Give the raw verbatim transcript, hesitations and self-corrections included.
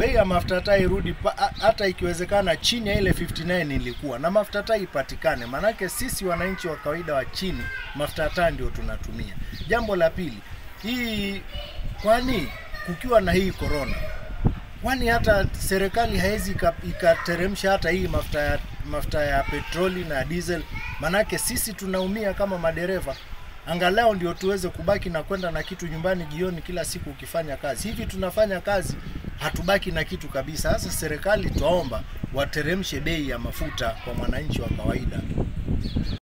bei ya mafuta taa irudi hata ikiwezekana chini ya ile hamsini na tisa ilikuwa, na mafuta taa ipatikane, manake sisi wananchi wa kawaida wa chini mafuta taa ndio tunatumia. Jambo la pili, hii kwani kukiwa na hii corona, kwani hata serikali haizi ikateremsha hata hii mafuta ya mafuta ya petroli na diesel? Manake sisi tunaumia kama madereva, angalau ndio tuweze kubaki na kwenda na kitu nyumbani jioni kila siku ukifanya kazi. Hivi tunafanya kazi hatubaki na kitu kabisa. Sasa serikali tuomba wateremshe bei ya mafuta kwa mwananchi wa kawaida.